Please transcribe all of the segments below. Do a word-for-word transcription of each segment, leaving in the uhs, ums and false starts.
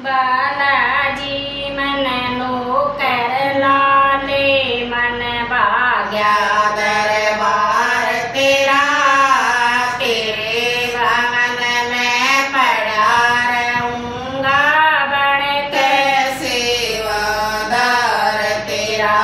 बालाजी मन नो कर लाले मन भाग्या दरबार तेरा, तेरे भवन में पड़ा रहूंगा बन के सेवादार तेरा।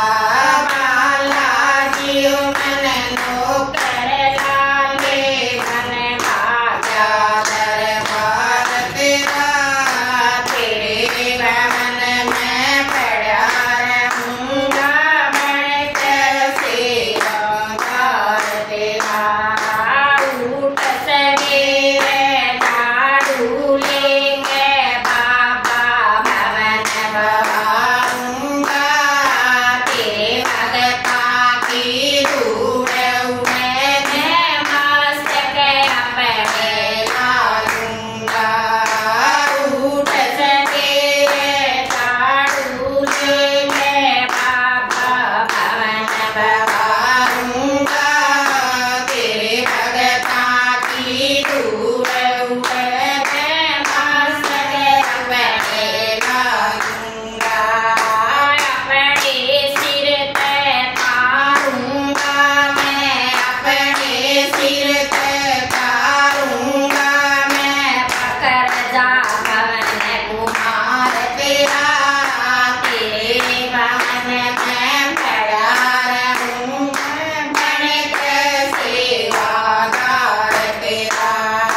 बालाजी मन नो कर लाले मन भाग्या दरबार तेरा, तेरे भवन में पड़ा रहूंगा बन के सेवादार तेरा। उठ सवेरे झाड़ू लेके बाबा भवन बहारूंगा, तेरे भगता की धूड़ उड़े मैं मस्तक अपने लाऊंगा। उठ सवेरे झाड़ू लेके बाबा भवन बहारूंगा, तेरे भगता की धूड़ उड़े मैं मस्तक अपने लाऊंगा। अपने सिर पे तारूंगा मैं, अपने सिर पे तारूंगा मैं, पकड़ जा भवन कुमार तेरा, तेरे भवन में खड़ा रहूंगा बन के सेवादार तेरा।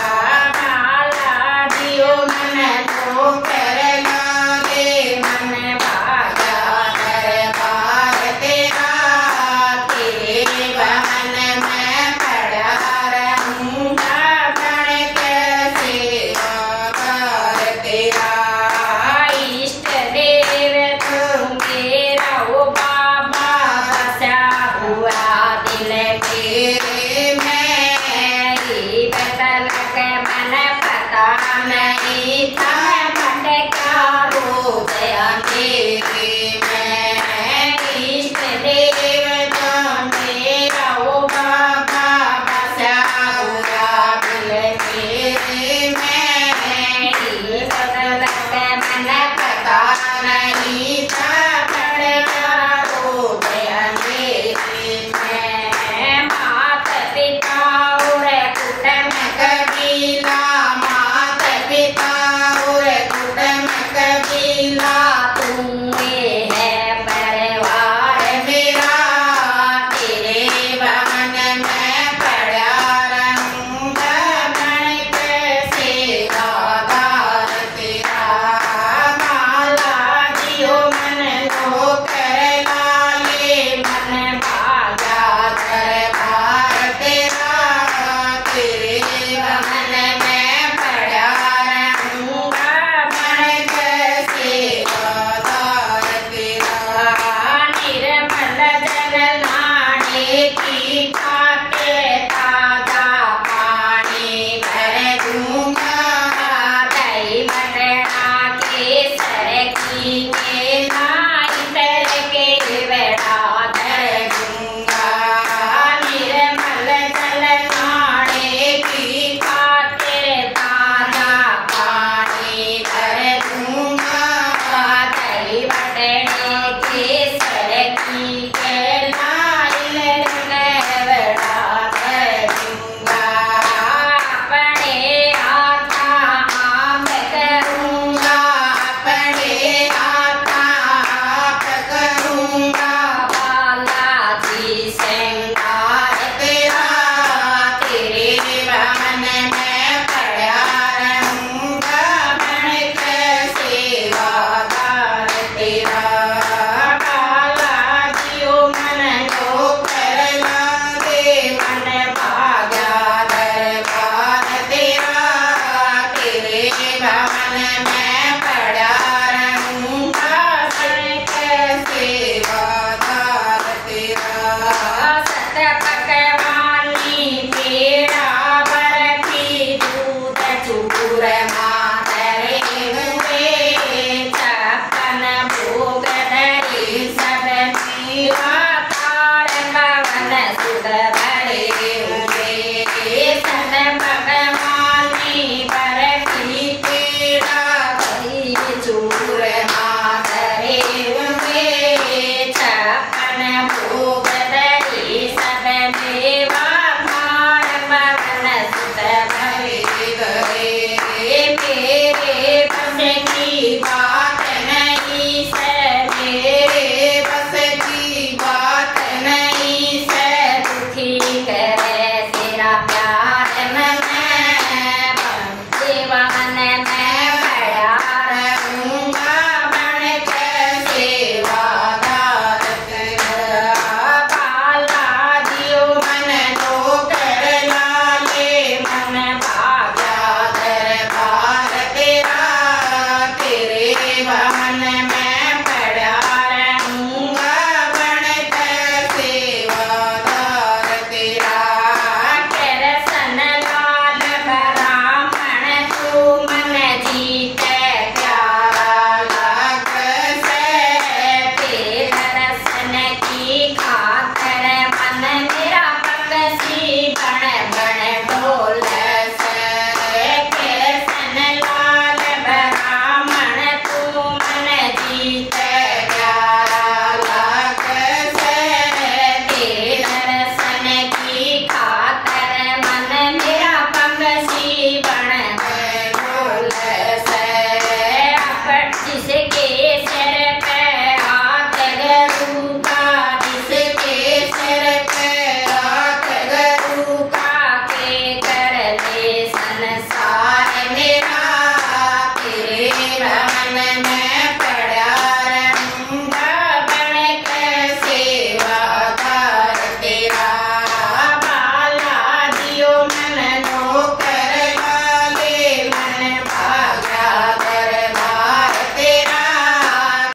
बालाजी मन तो कर लागे मन भाग्या दरबार तेरा, तेरे भवन में खड़ा रहूंगा बन के सेवादार तेरा। इष्ट देव तुम मेरा ओ बाबा, बसा हुआ दिल तेरे में, ये बदलक मन पता नहीं था भटका रोज अंधेरे में। इष्ट देव तुम मेरा ओ बाबा, बसा हुआ दिल तेरे में, ये बदलक मन पता नहीं था भटका रोज अंधेरे में। मात पिता और कुटुंब कबीला